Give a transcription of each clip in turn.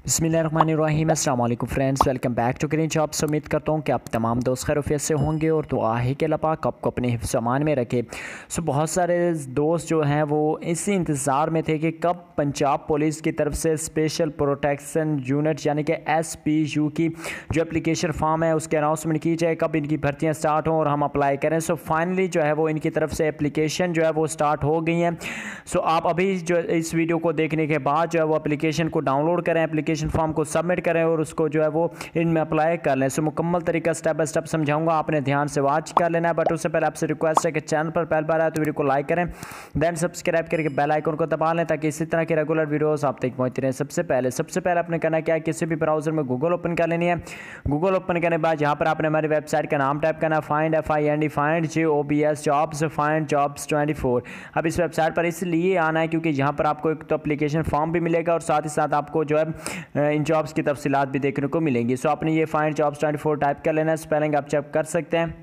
बिस्मिल्लाहिर्रहमानिर्रहीम। अस्सलाम वालेकुम friends, welcome back to Green Jobs. उम्मीद करता हूँ कि आप तमाम दोस्त खैरियत से होंगे और दुआ है कि अल्लाह पाक आपको अपने हिफ्ज़ अमान में रखे। बहुत सारे दोस्त जो हैं वो इसी इंतज़ार में थे कि कब पंजाब पुलिस की तरफ से स्पेशल प्रोटेक्शन यूनिट यानी कि SPU की जो एप्लीकेशन फॉर्म है उसके अनाउंसमेंट की जाए, कब इनकी भर्तियाँ स्टार्ट हों और हम अप्लाई करें। फाइनली जो है वो इनकी तरफ से एप्लीकेशन जो है वो स्टार्ट हो गई हैं। आप अभी जो इस वीडियो को देखने के बाद जो है वो एप्लीकेशन को डाउनलोड करें, एप्लीकेशन फॉर्म को सबमिट करें और उसको जो है वो इनमें अप्लाई कर लें। मुकम्मल तरीका स्टेप बाय स्टेप समझाऊंगा, आपने ध्यान से वॉच कर लेना है। बट उससे पहले आपसे रिक्वेस्ट है कि चैनल पर पहली बार आए तो वीडियो को लाइक करें, देन सब्सक्राइब करके बेल आइकन को दबा लें ताकि इसी तरह की रेगुलर वीडियोस आप तक पहुंचती रहें। सबसे पहले आपने करना क्या है, किसी भी ब्राउजर में गूगल ओपन कर लेनी है। गूगल ओपन करने के बाद यहाँ पर आपने हमारी वेबसाइट का नाम टाइप करना, find find JOBS jobs, find jobs 24। अब इस वेबसाइट पर इसलिए आना है क्योंकि यहाँ पर आपको एक तो एप्लीकेशन फॉर्म भी मिलेगा और साथ ही साथ आपको जो है इन जॉब्स की तफसीलात भी देखने को मिलेंगी। आपने ये फाइंड जॉब्स 24 टाइप कर लेना है, स्पेलिंग आप चेक कर सकते हैं।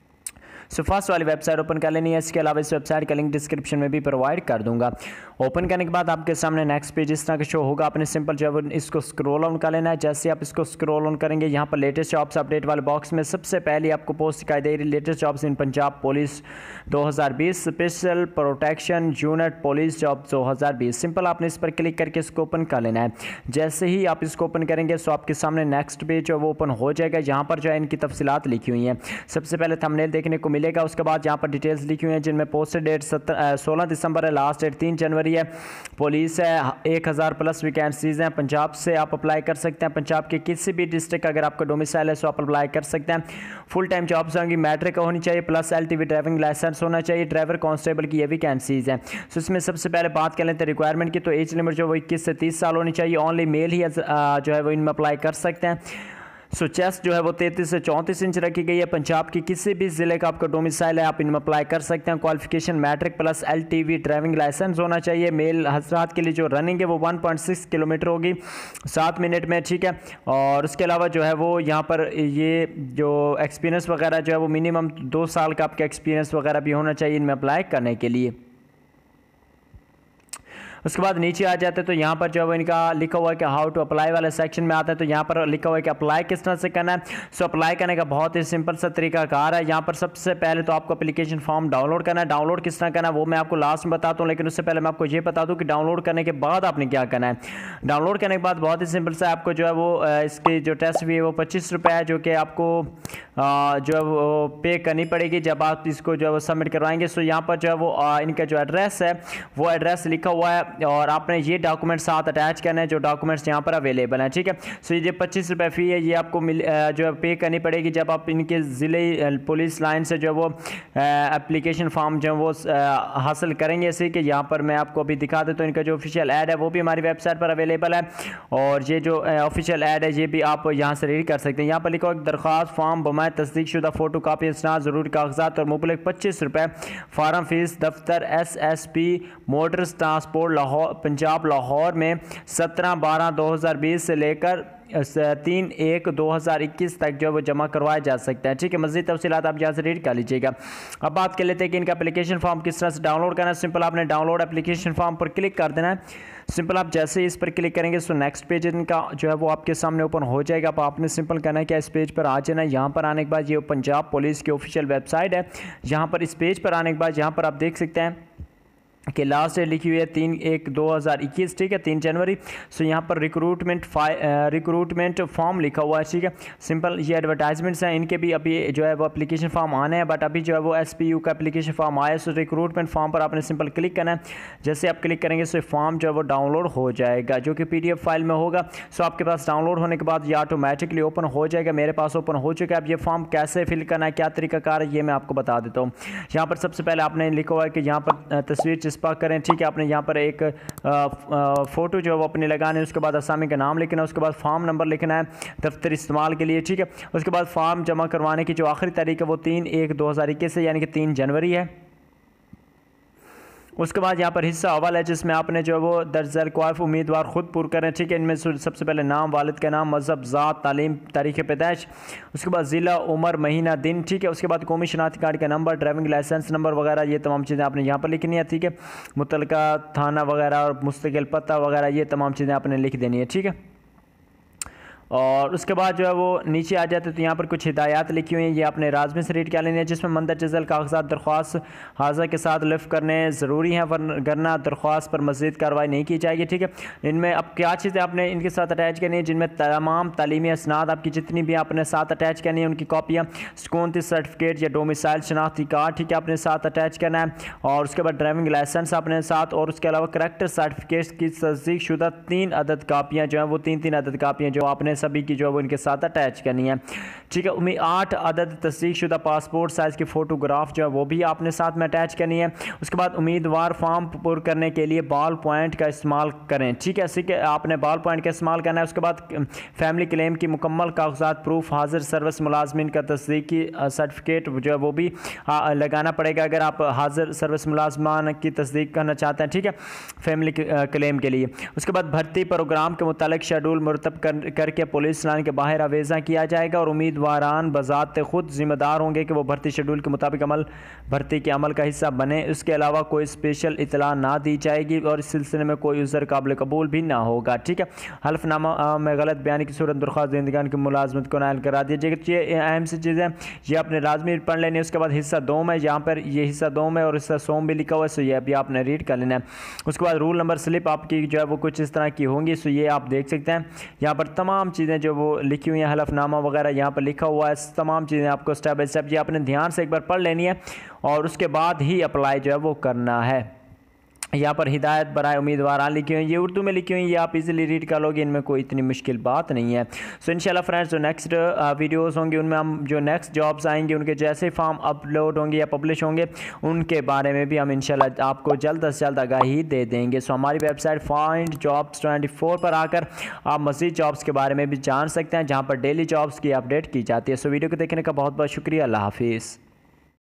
फर्स्ट वाली वेबसाइट ओपन कर लेनी है। इसके अलावा इस वेबसाइट का लिंक डिस्क्रिप्शन में भी प्रोवाइड कर दूंगा। ओपन करने के बाद आपके सामने नेक्स्ट पेज इस तरह का शो होगा। आपने सिंपल जो है इसको स्क्रॉल ऑन कर लेना है। जैसे आप इसको स्क्रॉल ऑन करेंगे, यहाँ पर लेटेस्ट जॉब्स अपडेट वाले बॉक्स में सबसे पहले आपको पोस्ट दिखाई दे रही latest jobs in Punjab police 2020 special protection unit police job 2020। Simple आपने इस पर क्लिक करके इसको ओपन कर लेना है। जैसे ही आप इसको ओपन करेंगे आपके सामने नेक्स्ट पेज जो वो ओपन हो जाएगा। यहाँ पर जो है इनकी तफसीलात लिखी हुई हैं। सबसे पहले थंबनेल देखने को मिलेगा, उसके बाद यहाँ पर डिटेल्स लिखी हुई हैं जिनमें पोस्टेड डेट 16 दिसंबर है, लास्ट डेट 3 जनवरी है। पुलिस है 1000 प्लस वैकेंसीज हैं। पंजाब से आप अप्लाई कर सकते हैं। पंजाब के किसी भी डिस्ट्रिक्ट अगर आपका डोमिसाइल है तो आप अप्लाई कर सकते हैं। फुल टाइम जॉब्स होंगी, मैट्रिक होनी चाहिए प्लस LTV ड्राइविंग लाइसेंस होना चाहिए। ड्राइवर कांस्टेबल की ये वैकेंसीज हैं। इसमें सबसे पहले बात कर लेते हैं रिक्वायरमेंट की। तो एज लिमिट जो वो 21 से 30 साल होनी चाहिए। ओनली मेल ही जो है वो इनमें अप्लाई कर सकते हैं। चेस्ट जो है वो 33 से 34 इंच रखी गई है। पंजाब की किसी भी ज़िले का आपका डोमिसाइल है, आप इनमें अप्लाई कर सकते हैं। Qualification matric plus LTV driving licence होना चाहिए। मेल हजरात के लिए जो रनिंग है वो 1.6 किलोमीटर होगी 7 मिनट में, ठीक है। और उसके अलावा जो है वो यहाँ पर ये जो एक्सपीरियंस वगैरह जो है वो मिनिमम 2 साल का आपका एक्सपीरियंस वगैरह भी होना चाहिए इनमें अप्लाई करने के लिए। उसके बाद नीचे आ जाते हैं तो यहाँ पर जो है वो इनका लिखा हुआ है कि हाउ टू अप्लाई वाले सेक्शन में आता है। तो यहाँ पर लिखा हुआ है कि अप्लाई किस तरह से करना है। अप्लाई करने का बहुत ही सिंपल सा तरीकाकार है। यहाँ पर सबसे पहले तो आपको एप्लीकेशन फॉर्म डाउनलोड करना है। डाउनलोड किस तरह करना है वो मैं आपको लास्ट में बताता हूँ, लेकिन उससे पहले मैं आपको ये बता दूँ कि डाउनलोड करने के बाद आपने क्या करना है। डाउनलोड करने के बाद बहुत ही सिंपल सा आपको जो है वो इसकी जो टेस्ट फी है वो 25 रुपये है, जो कि आपको जो है वो पे करनी पड़ेगी जब आप इसको जो है वो सबमिट करवाएंगे। यहाँ पर जो है वो इनका जो एड्रेस है वो एड्रेस लिखा हुआ है और आपने ये डॉक्यूमेंट साथ अटैच करना है जो डॉक्यूमेंट्स यहाँ पर अवेलेबल हैं, ठीक है। ये 25 रुपये फ़ी है, ये आपको जो है पे करनी पड़ेगी जब आप इनके ज़िले पुलिस लाइन से जो है वो एप्लीकेशन फॉर्म जो है वो हासिल करेंगे। इसी के यहाँ पर मैं आपको अभी दिखा देता हूँ। इनका जो ऑफिशियल ऐड है वो भी हमारी वेबसाइट पर अवेलेबल है और ये जो ऑफिशियल ऐड है ये भी आप यहाँ से रीड कर सकते हैं। यहाँ पर लिखा दरख्वास्त फॉर्म बमाए तस्दीक शुदा फ़ोटो कापी इसनाद ज़रूरी कागजात और मुबलिक 25 रुपये। फार्म फीस दफ्तर SSP motors transport Lahore Punjab Lahore में 17/12/2020 से लेकर 3/1/2021 तक जो है वो जमा करवाया जा सकता है, ठीक है। मज़ीद तफसीलात आप यहाँ से रीड कर लीजिएगा। अब बात कर लेते हैं कि इनका एप्लीकेशन फॉर्म किस तरह से डाउनलोड करना है। सिंपल आपने डाउनलोड एप्लीकेशन फॉर्म पर क्लिक कर देना है। सिंपल आप जैसे ही इस पर क्लिक करेंगे नेक्स्ट पेज इनका जो है वो आपके सामने ओपन हो जाएगा। अब आपने सिंपल करना है कि इस पेज पर आ जाना है। यहाँ पर आने के बाद ये पंजाब पुलिस की ऑफिशियल वेबसाइट है। यहाँ पर इस पेज पर आने के बाद यहाँ पर आप देख सकते हैं कि लास्ट डेट लिखी हुई है 3/1/2021, ठीक है, 3 जनवरी। यहाँ पर रिक्रूटमेंट फॉर्म लिखा हुआ है, ठीक है। सिंपल ये एडवर्टाइजमेंट्स हैं, इनके भी अभी जो है वो एप्लीकेशन फॉर्म आने हैं, बट अभी जो है वो SPU का एप्लीकेशन फॉर्म आया है। रिक्रूटमेंट फॉर्म पर आपने सिंपल क्लिक करना है। जैसे आप क्लिक करेंगे फॉर्म जो है वो डाउनलोड हो जाएगा, जो कि PDF फाइल में होगा। आपके पास डाउनलोड होने के बाद ये ऑटोमेटिकली ओपन हो जाएगा। मेरे पास ओपन हो चुका है। अब ये फॉर्म कैसे फिल करना है, क्या तरीकाकार है, ये मैं आपको बता देता हूँ। यहाँ पर सबसे पहले आपने लिखा हुआ है कि यहाँ पर तस्वीर पाक करें, ठीक है। आपने यहाँ पर एक फ़ोटो जो है वो अपने लगाने, उसके बाद असामी का नाम लिखना है, उसके बाद फॉर्म नंबर लिखना है दफ्तर इस्तेमाल के लिए, ठीक है। उसके बाद फॉर्म जमा करवाने की जो आखिरी तारीख है वो 3/1/2021 है, यानी कि 3 जनवरी है। उसके बाद यहाँ पर हिस्सा अव्वल है जिसमें आपने जो है वो दर्जल क्वाफ उम्मीदवार खुद पुर करें, ठीक है। इनमें सबसे पहले नाम, वालिद का नाम, मज़हब, ज़ात, तालीम, तारीख़ पैदाइश, उसके बाद ज़िला, उम्र, महीना, दिन, ठीक है। उसके बाद कौमी शनाख्ती कार्ड का नंबर, ड्राइविंग लाइसेंस नंबर वगैरह ये तमाम चीज़ें आपने यहाँ पर लिखनी है, ठीक है। मुतलका थाना वगैरह और मुस्तकिल पता वगैरह ये तमाम चीज़ें आपने लिख देनी है, ठीक है। और उसके बाद जो है वो नीचे आ जाते तो यहाँ पर कुछ हिदायत लिखी हुई हैं, ये आपने लाजमी से रीड कर लेनी है, जिसमें मंदरजा झैल कागजात दरख्वास्त हाज़ा के साथ लिफ्ट करने ज़रूरी हैं, वरना दरख्वास्त पर मज़ीद कार्रवाई नहीं की जाएगी। ठीक है, इनमें अब क्या चीज़ें आपने इनके साथ अटैच करनी है, जिनमें तमाम तालीमी असनाद आपकी जितनी भी आपने साथ अटैच करनी है उनकी कॉपियाँ, स्कूनती सर्टिफिकेट या डोमिसाइल शनाख्ती कार्ड, ठीक है, आपने साथ अटैच करना है। और उसके बाद ड्राइविंग लाइसेंस आपने साथ, और उसके अलावा करेक्टर सर्टिफिकेट की तस्दीक शुदा 3 अदद कापियाँ जो हैं वो 3 अदद कापियाँ जो आपने सभी की जो है वो इनके साथ अटैच करनी है। ठीक है, 8 अदद तस्दीक शुदा पासपोर्ट साइज़ की फ़ोटोग्राफ जो है वो भी आपने साथ में अटैच करनी है। उसके बाद उम्मीदवार फॉर्म पुर करने के लिए बॉल पॉइंट का इस्तेमाल करें। ठीक है, इसी आपने बॉल पॉइंट का इस्तेमाल करना है। उसके बाद फैमिली क्लेम की मुकम्मल कागजात प्रूफ, हाजिर सर्विस मुलाजमिन का तस्दीकी सर्टिफिकेट जो है वो भी लगाना पड़ेगा अगर आप हाजिर सर्विस मुलाजमान की तस्दीक करना चाहते हैं। ठीक है, फैमिली क्लेम के लिए। उसके बाद भर्ती प्रोग्राम के मुतालिक शेड्यूल मुरतब करके पुलिस लाइन के बाहर आवेज़ा किया जाएगा और उम्मीदवारान बज़ात खुद जिम्मेदार होंगे कि वो भर्ती शेड्यूल के मुताबिक भर्ती के अमल का हिस्सा बने। इसके अलावा कोई स्पेशल इतला ना दी जाएगी और इस सिलसिले में कोई उज़र काबिल कबूल भी ना होगा। ठीक है, हल्फनामा में गलत बयानी की सूरत दरख्वास्त देंदगान की मुलाजमत को नायल करा दिया जाएगा। ये अहम सी चीज़ें ये आपने लाजमी पढ़ लेनी है। उसके बाद हिस्सा 2 में यहाँ पर ये हिस्सा 2 में और हिस्सा 100 भी लिखा हुआ है, सो ये अभी आपने रीड कर लेना है। उसके बाद रूल नंबर स्लिप आपकी जो है वो कुछ इस तरह की होंगी, सो ये आप देख सकते हैं। यहाँ पर तमाम चीज़ें जो वो लिखी हुई हैं, हलफनामा वगैरह यहाँ पर लिखा हुआ है, तमाम चीज़ें आपको स्टेप बाय स्टेप ये आपने ध्यान से एक बार पढ़ लेनी है और उसके बाद ही अप्लाई जो है वो करना है। यहाँ पर हिदायत बराए उम्मीदवार लिखी हुई, ये उर्दू में लिखी हुई, ये आप इजीली रीड कर लोगे, इनमें कोई इतनी मुश्किल बात नहीं है। सो इंशाल्लाह फ्रेंड्स जो नेक्स्ट वीडियोस होंगे उनमें हम जो नेक्स्ट जॉब्स आएंगे उनके जैसे फॉर्म अपलोड होंगे या पब्लिश होंगे उनके बारे में भी हम इंशाल्लाह आपको जल्द से जल्द आगाही दे देंगे। सो हमारी वेबसाइट फाइंड जॉब्स 24 पर आकर आप मज़ीद जॉब्स के बारे में भी जान सकते हैं, जहाँ पर डेली जॉब्स की अपडेट की जाती है। सो वीडियो को देखने का बहुत बहुत शुक्रिया। अल्लाह हाफिज़।